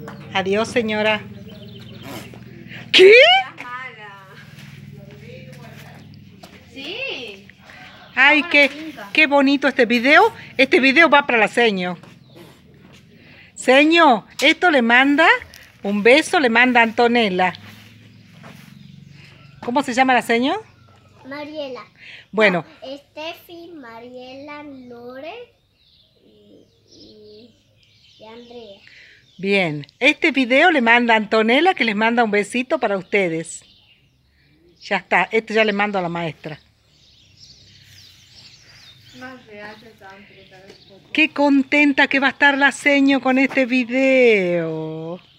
Adiós, señora. ¿Qué? Sí. Ay, qué bonito este video. Este video va para la seño. Seño, esto le manda un beso, le manda Antonella. ¿Cómo se llama la seño? Mariela. Bueno. No, Steffi, Mariela, Lore y Andrea. Bien, este video le manda Antonella, que les manda un besito para ustedes. Ya está, esto ya le mando a la maestra. Qué contenta que va a estar la seño con este video.